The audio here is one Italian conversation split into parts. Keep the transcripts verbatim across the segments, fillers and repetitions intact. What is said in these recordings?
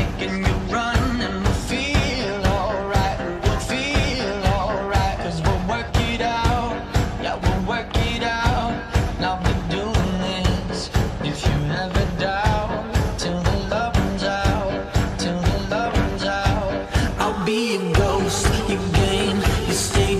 making you run, and we'll feel alright, we'll feel alright, cause we'll work it out, yeah, we'll work it out. Now we're doing this, if you ever doubt, till the love runs out, till the love runs out. I'll be a ghost, you gain, you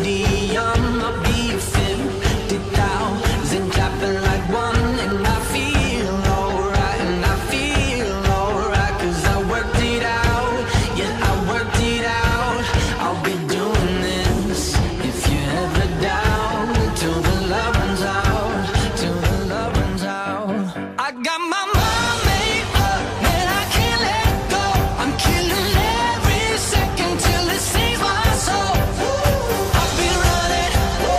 stadium, I'll be your fifty thousand, clapping like one, and I feel alright, and I feel alright, cause I worked it out, yeah, I worked it out. I'll be doing this, if you ever down, till the love runs out, till the love runs out. I got my mind made up, and I can't let go. I'm killing every second till it saves my soul. I've been running,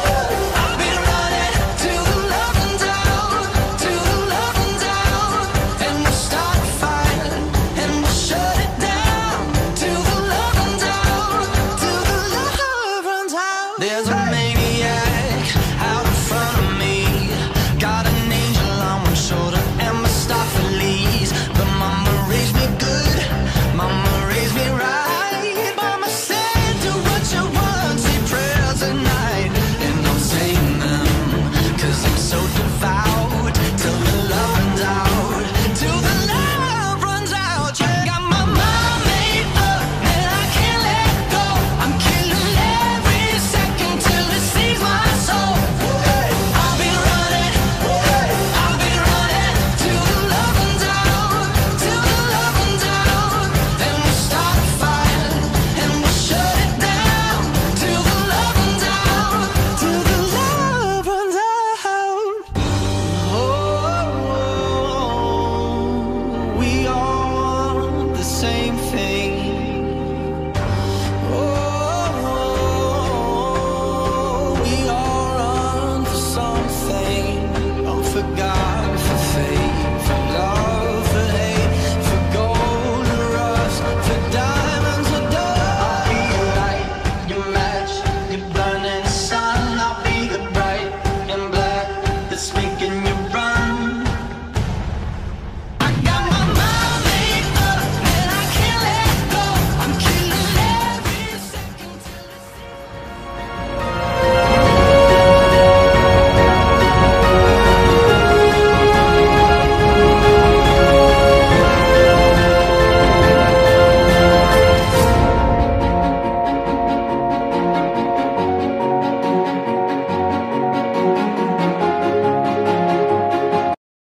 I've been running, till the love runs out, till the love runs out. And we'll start a fire, and we'll shut it down, till the love runs out, till the love runs out. There's a maniac out in front of me, got an angel on one shoulder and Mephistopheles. But mama raised me good, mama raised me right. Mama said do what you want, say prayers at night, and I'm saying them, cause I'm so devout, till the love runs out, till the love runs out. Yeah, got my mind made up, and I can't let go. I'm killing every second till it saves my soul. I've been running, I've been running, till the love runs out, till the love runs out. Then we'll start a fire, and we'll shut it down, till the love runs out, till the love runs out. Oh, we all want the same thing.